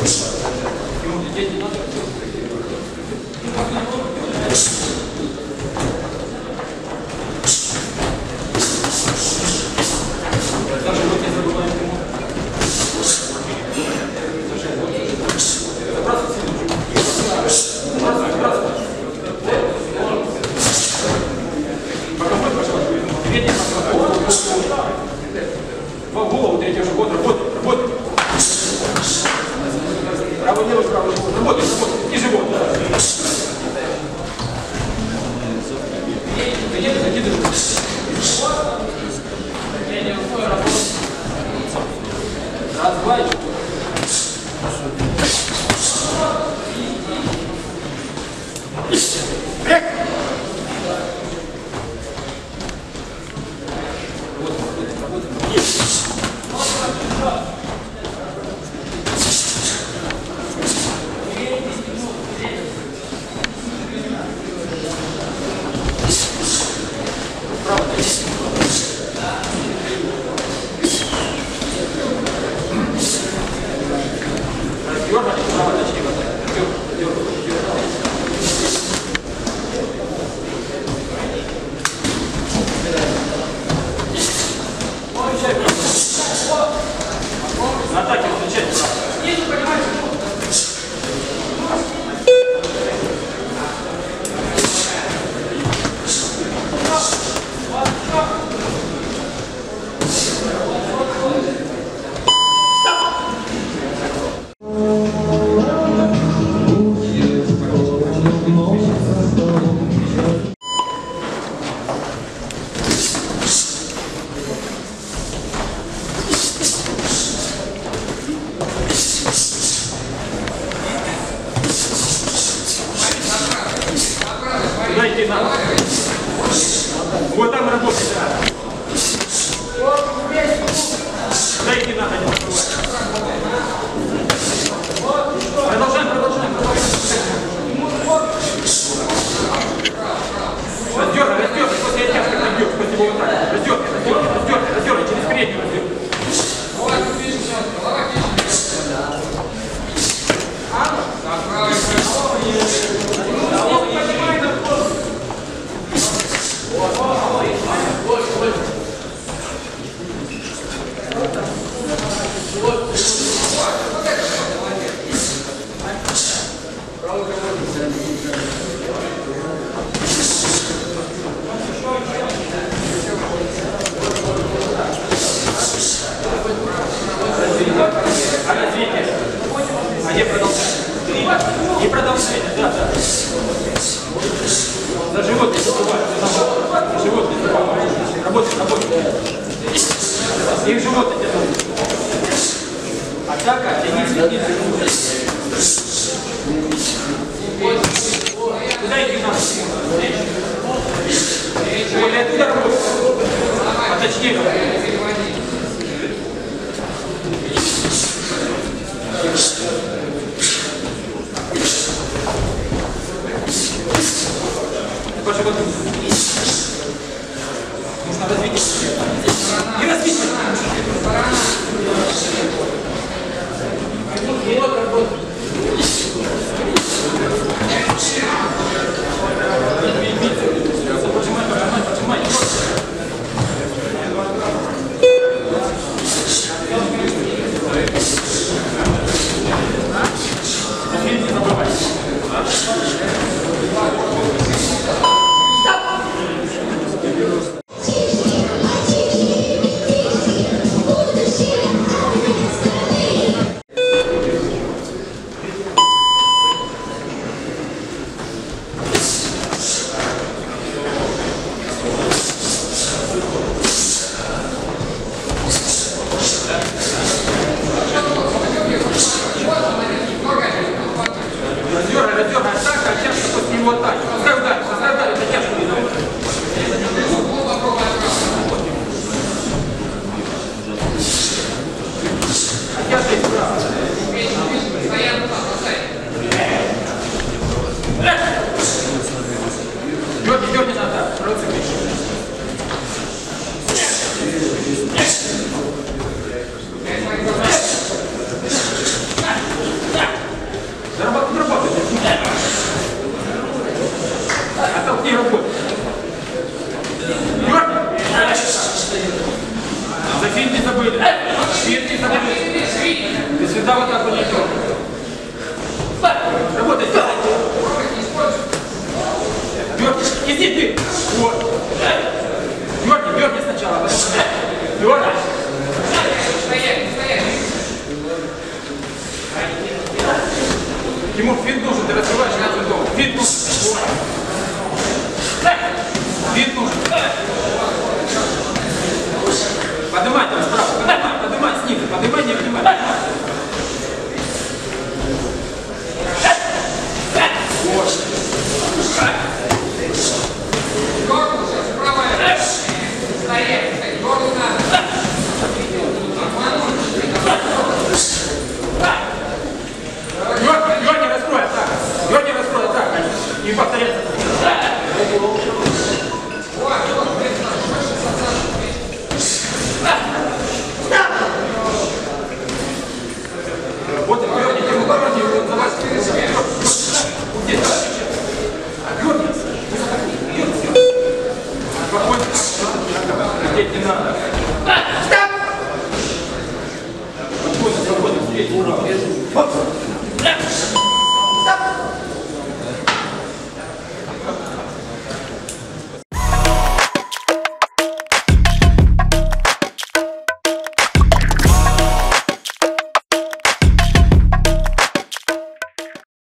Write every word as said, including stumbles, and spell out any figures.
Вот там работает. Дайте надо, не продолжаем, продолжаем, продолжаем. Раздергай, раздергай, после оттяжки пойдет, после его вот так. Раздергай, раздергай, раздергай, раздергай, через переднюю раздергай. А развитие? А не продолжение? Не продолжение, да, да. За живот не забывай, за живот не забывай. Работай, работай. Их живот держи. Атака, тянись, тянись. Куда идти надо? Более оттуда работай. А точнее говоря. Паша, вот нужно развить. Не развить. Вот работа. Поджимай, поджимай, поджимай. Тимур, финт нужен, ты развиваешь на финтом. Финт нужен. Финт нужен. Поднимай там справа, поднимай, поднимай снизу, поднимай, не внимай. Вот. Дорогу сейчас, правая. Стоять, дорогу надо. Георгий, раскрой атаку. Георгий, раскрой атаку. Не повторяйся. Вот Георгий, Георгий, Георгий, за вас. Где? Георгий, Георгий. Спокойно. Здесь не надо. Спокойно, спокойно. Здесь.